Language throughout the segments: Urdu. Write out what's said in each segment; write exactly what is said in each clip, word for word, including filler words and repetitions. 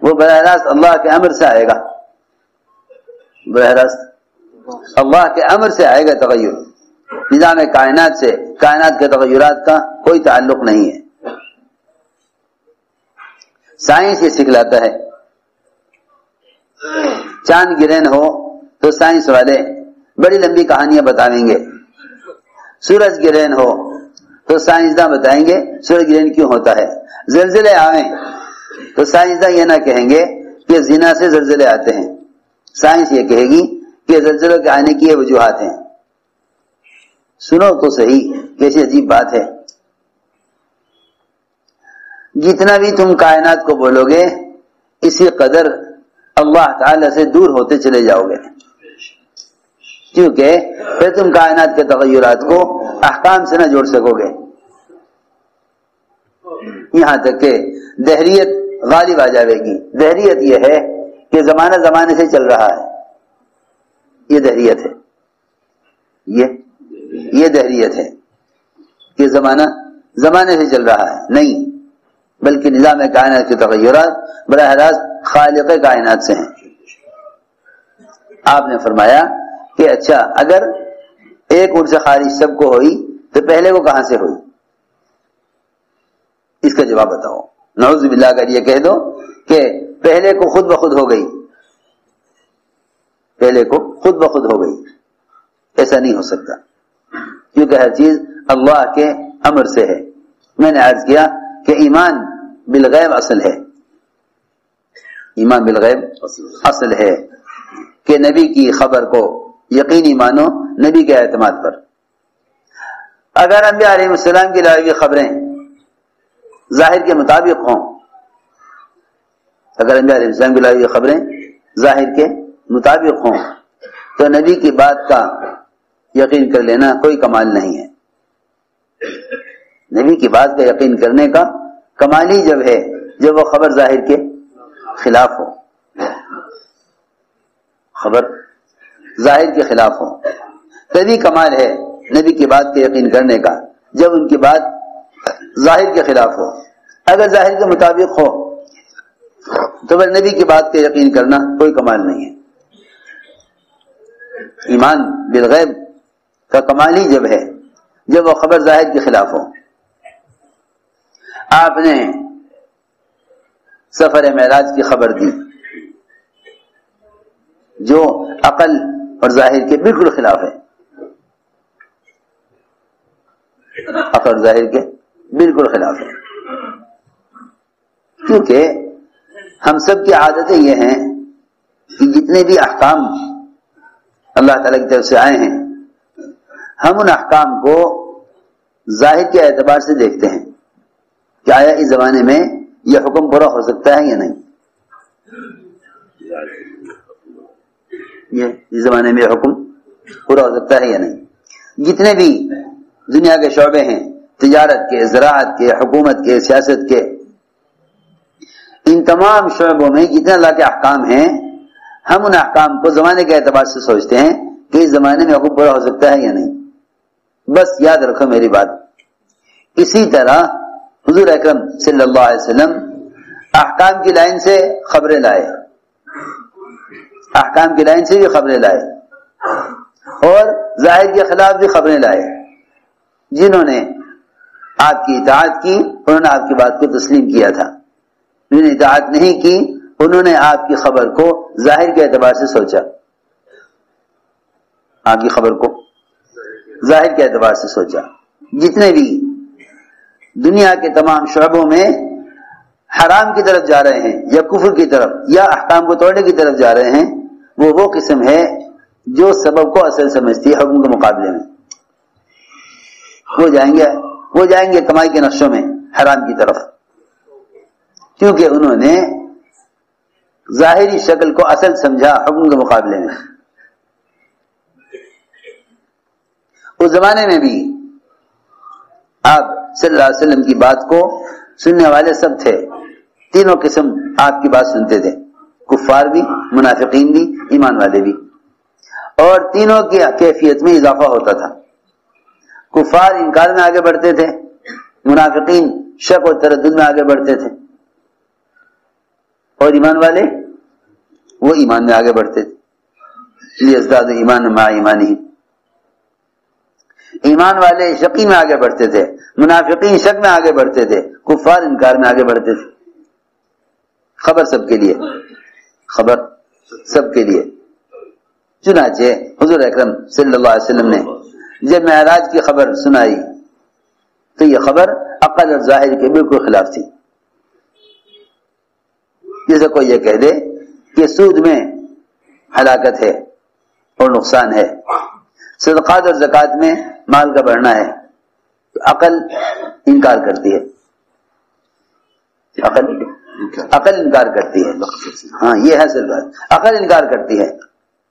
وہ براہ راست اللہ کے امر سے آئے گا، براہ راست اللہ کے امر سے آئے گا تغیر. نظام کائنات سے، کائنات کے تغیرات کا کوئی تعلق نہیں ہے. سائنس یہ سکھلاتا ہے. چاند گرہن ہو تو سائنس والے بڑی لمبی کہانیاں بتائیں گے. سورج گرہن ہو تو سائنسداں بتائیں گے سورج گرہن کیوں ہوتا ہے. زلزلے آئیں تو سائنسداں یہ نہ کہیں گے کہ زنا سے زلزلے آتے ہیں، سائنس یہ کہے گی کہ زلزلوں کے آنے کی یہ وجوہات ہیں. سنو تو صحیح کیسی عجیب بات ہے. جتنا بھی تم کائنات کو بولو گے اسی قدر اللہ تعالی سے دور ہوتے چلے جاؤ گے، کیونکہ پھر تم کائنات کے تغیرات کو احکام سے نہ جوڑ سکو گے. یہاں تک کہ دہریت غالب آ جائے گی. دہریت یہ ہے کہ زمانہ زمانے سے چل رہا ہے، یہ دہریت ہے. یہ یہ دہریت ہے کہ زمانہ زمانے سے چل رہا ہے، نہیں بلکہ نظام کائنات کے تغیرات براہ راست خالق کائنات سے ہیں. آپ نے فرمایا کہ اچھا اگر ایک اونٹ سے خارج سب کو ہوئی تو پہلے وہ کہاں سے ہوئی؟ اس کا جواب بتاؤ. نعوذ باللہ اگر یہ کہہ دو کہ پہلے کو خود بخود ہو گئی، پہلے کو خود بخود ہو گئی، ایسا نہیں ہو سکتا، کیونکہ ہر چیز اللہ کے امر سے ہے. میں نے عرض کیا کہ ایمان بالغیب اصل ہے، ایمان بالغیب اصل ہے کہ نبی کی خبر کو یقینی مانو نبی کے اعتماد پر. اگر انبیاء علیہ السلام کی لائی ہوئی خبریں ظاہر کے مطابق ہوں، اگر انبیاء علیہ السلام کی لائی ہوئی خبریں ظاہر کے مطابق ہوں تو نبی کی بات کا یقین کر لینا کوئی کمال نہیں ہے. نبی کی بات کا یقین کرنے کا کمال ہی جب ہے جب وہ خبر ظاہر کے خلاف ہو، خبر ظاہر کے خلاف ہو. تبھی کمال ہے نبی کی بات کا یقین کرنے کا جب ان کی بات ظاہر کے خلاف ہو. اگر ظاہر کے مطابق ہو تو پھر نبی کی بات کا یقین کرنا کوئی کمال نہیں ہے. ایمان بالغیب کا کمال ہی جب ہے جب وہ خبر ظاہر کے خلاف ہو. آپ نے سفر معراج کی خبر دی جو عقل اور ظاہر کے بالکل خلاف ہے، عقل اور ظاہر کے بالکل خلاف ہے. کیونکہ ہم سب کی عادتیں یہ ہیں کہ جتنے بھی احکام اللہ تعالیٰ کی طرف سے آئے ہیں ہم ان احکام کو ظاہر کے اعتبار سے دیکھتے ہیں کہ آیا اس زمانے میں یہ حکم پورا ہو سکتا ہے یا نہیں، یہ اس زمانے میں یہ حکم پورا ہو سکتا ہے یا نہیں. جتنے بھی دنیا کے شعبے ہیں، تجارت کے، زراعت کے، حکومت کے، سیاست کے، ان تمام شعبوں میں جتنے اللہ کے احکام ہیں ہم ان احکام کو زمانے کے اعتبار سے سوچتے ہیں کہ اس زمانے میں حکم پورا ہو سکتا ہے یا نہیں. بس یاد رکھو میری بات. اسی طرح حضور اکرم صلی اللہ علیہ وسلم احکام کی لائن سے خبریں لائے، احکام کی لائن سے بھی خبریں لائے اور ظاہر کے خلاف بھی خبریں لائے. جنہوں نے آپ کی اطاعت کی انہوں نے آپ کی بات کو تسلیم کیا تھا، جنہوں نے اطاعت نہیں کی انہوں نے آپ کی خبر کو ظاہر کے اعتبار سے سوچا، آپ کی خبر کو ظاہر کے اعتبار سے سوچا. جتنے بھی دنیا کے تمام شعبوں میں حرام کی طرف جا رہے ہیں یا کفر کی طرف یا احکام کو توڑنے کی طرف جا رہے ہیں وہ وہ قسم ہے جو سبب کو اصل سمجھتی ہے حکم کے مقابلے میں. وہ جائیں گے وہ جائیں گے کمائی کے نقشوں میں حرام کی طرف، کیونکہ انہوں نے ظاہری شکل کو اصل سمجھا حکم کے مقابلے میں. اس زمانے میں بھی آپ صلی اللہ علیہ وسلم کی بات کو سننے والے سب تھے، تینوں قسم آپ کی بات سنتے تھے، کفار بھی، منافقین بھی، ایمان والے بھی، اور تینوں کی کیفیت میں اضافہ ہوتا تھا. کفار انکار میں آگے بڑھتے تھے، منافقین شک و تردد میں آگے بڑھتے تھے، اور ایمان والے وہ ایمان میں آگے بڑھتے تھے، لیزدادوا ایمان مع ایمانہم، ایمان والے یقین میں آگے بڑھتے تھے، منافقین شک میں آگے بڑھتے تھے، کفار انکار میں آگے بڑھتے تھے۔ خبر سب کے لیے، خبر سب کے لیے۔ چنانچہ حضور اکرم صلی اللہ علیہ وسلم نے جب معراج کی خبر سنائی تو یہ خبر عقل اور ظاہر کے بالکل خلاف تھی۔ جیسے کوئی یہ کہہ دے کہ سود میں ہلاکت ہے اور نقصان ہے، صدقات اور زکوٰۃ میں مال کا بڑھنا ہے، تو عقل انکار کرتی ہے، عقل عقل انکار کرتی ہے۔ ہاں یہ ہے اصل بات، عقل انکار کرتی ہے،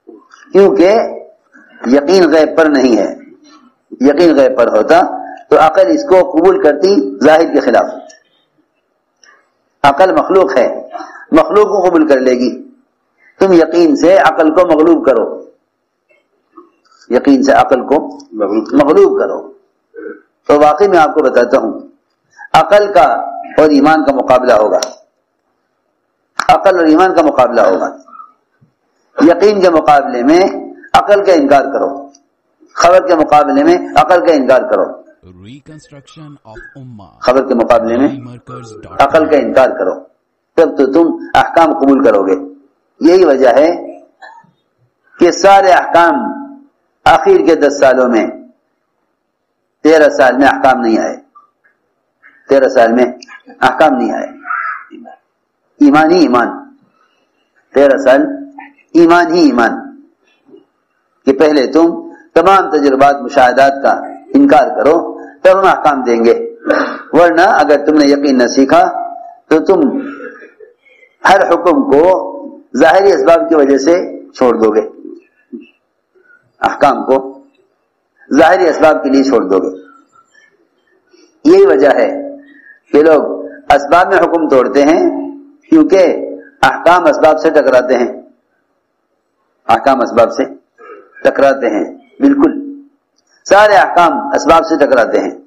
کیونکہ یقین غیب پر نہیں ہے۔ یقین غیب پر ہوتا تو عقل اس کو قبول کرتی ظاہر کے خلاف۔ عقل مخلوق ہے، مخلوق کو قبول کر لے گی۔ تم یقین سے عقل کو مغلوب کرو، یقین سے عقل کو مغلوب کرو۔ تو واقعی میں آپ کو بتاتا ہوں، عقل کا اور ایمان کا مقابلہ ہوگا، عقل اور ایمان کا مقابلہ ہوگا۔ یقین کے مقابلے میں عقل کا انکار کرو، خبر کے مقابلے میں عقل کا انکار کرو، خبر کے مقابلے میں عقل کا انکار کرو، تب تو تم احکام قبول کرو گے۔ یہی وجہ ہے کہ سارے احکام آخر کے دس سالوں میں تیرہ سال میں احکام نہیں آئے، تیرہ سال میں احکام نہیں آئے، ایمان ہی ایمان، تیرہ سال ایمان ہی ایمان، کہ پہلے تم تمام تجربات مشاہدات کا انکار کرو تب ہم احکام دیں گے، ورنہ اگر تم نے یقین نہ سیکھا تو تم ہر حکم کو ظاہری اسباب کی وجہ سے چھوڑ دو گے، احکام کو ظاہری اسباب کے لیے چھوڑ دو گے۔ یہی وجہ ہے کہ لوگ اسباب میں حکم توڑتے ہیں، کیونکہ احکام اسباب سے ٹکراتے ہیں، احکام اسباب سے ٹکراتے ہیں، بالکل سارے احکام اسباب سے ٹکراتے ہیں،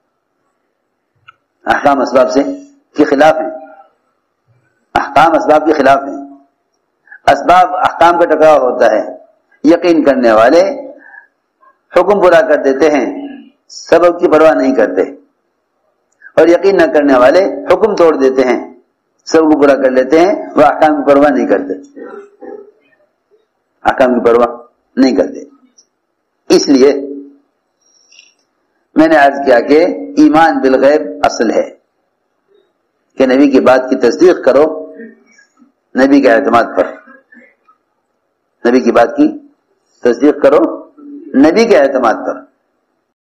احکام اسباب سے کے خلاف ہیں، احکام اسباب کے خلاف ہیں، اسباب احکام کا ٹکراؤ ہوتا ہے۔ یقین کرنے والے حکم پورا کر دیتے ہیں، سبب کی پرواہ نہیں کرتے، اور یقین نہ کرنے والے حکم توڑ دیتے ہیں، سب کو پورا کر لیتے ہیں، وہ احکام کی پرواہ نہیں کرتے، احکام کی پرواہ نہیں کرتے۔ اس لیے میں نے عرض کیا کہ ایمان بالغیب اصل ہے، کہ نبی کی بات کی تصدیق کرو نبی کے اعتماد پر، نبی کی بات کی تصدیق کرو نبی کے اعتماد پر۔